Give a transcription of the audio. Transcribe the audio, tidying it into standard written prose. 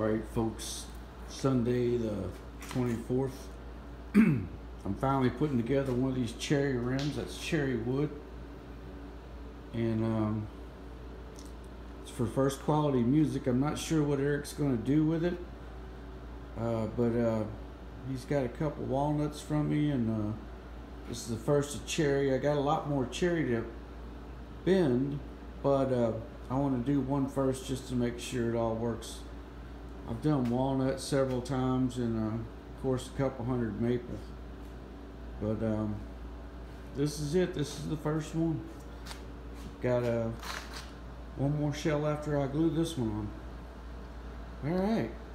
Alright folks, Sunday the 24th. I'm finally putting together one of these cherry rims. That's cherry wood. And it's for first quality music. I'm not sure what Eric's going to do with it. But he's got a couple walnuts from me, and this is the first of cherry. I got a lot more cherry to bend, but I want to do one first just to make sure it all works. I've done walnut several times, and of course a couple hundred maple. But this is it. This is the first one. Got one more shell after I glue this one on. All right.